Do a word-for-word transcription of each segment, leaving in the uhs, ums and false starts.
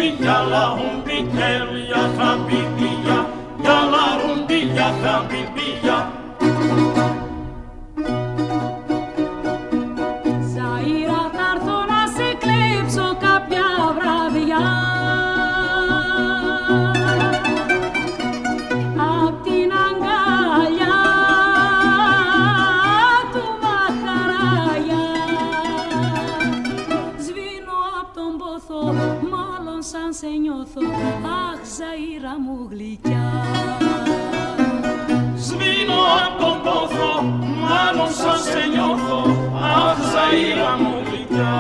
yalla rumbi tel ya habibi ya yalla rumbi ya habibi ya. Zaira t-ar να σε κλέψω κάποια βραδιά απ' την αγκαλιά του Μαχαραγιά. Σβήνω απ' τον πόθο, μάλλον σαν σε νιώθω, αχ Ζαΐρα μου γλυκιά. Σβήνω απ' τον πόθο, μάλλον σαν σε νιώθω, αχ Ζαΐρα μου γλυκιά.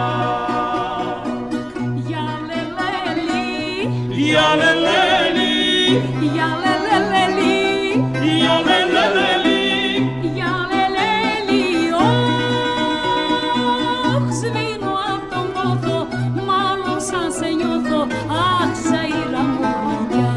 Για λελέλη, Για λελέλη, για λελέλη, για λελέλη, για λελέλη, όχ, σβήνω απ' τον πόθο, μάλλον σαν σε νιώθω, αχ Ζαΐρα μου γλυκιά.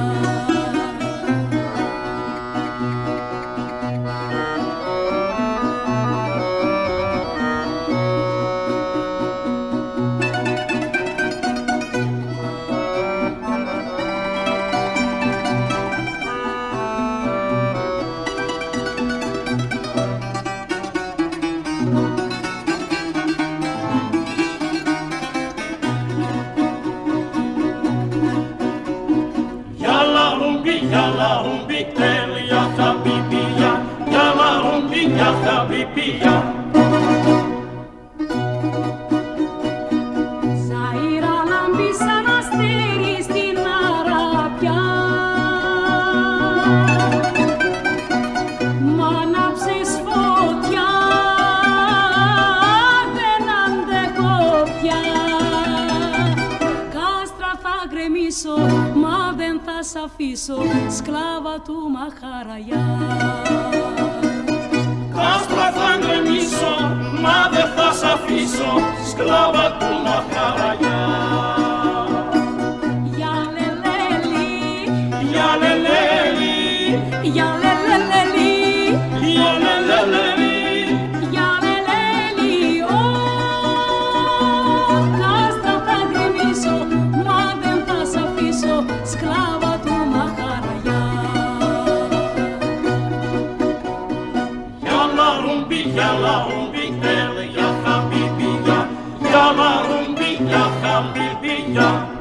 Yalla rumbi tel ya habibi ya yalla rumbi ya habibi ya. Ζαΐρα λάμπει σαν αστέρι στην Αραπιά. Μ' άναψες φωτιά, δεν αντέχω πια. Κάστρα θα γκρεμίσω, μα δεν θα σ' αφήσω, σκλάβα του Μαχαραγιά. Κάστρα θα γκρεμίσω, μα δεν θα σ' αφήσω, σκλάβα του Μαχαραγιά. Για λελέλη, Για λελέλη, για λελέλη, για λελέλη, για λελέλη, όχ, κάστρα θα γκρεμίσω, μα δεν θα σ' αφήσω, σκλάβα του Μαχαραγιά. yalla rumbi yalla rumbi tel ya habibi ya yalla rumbi ya habibi ya.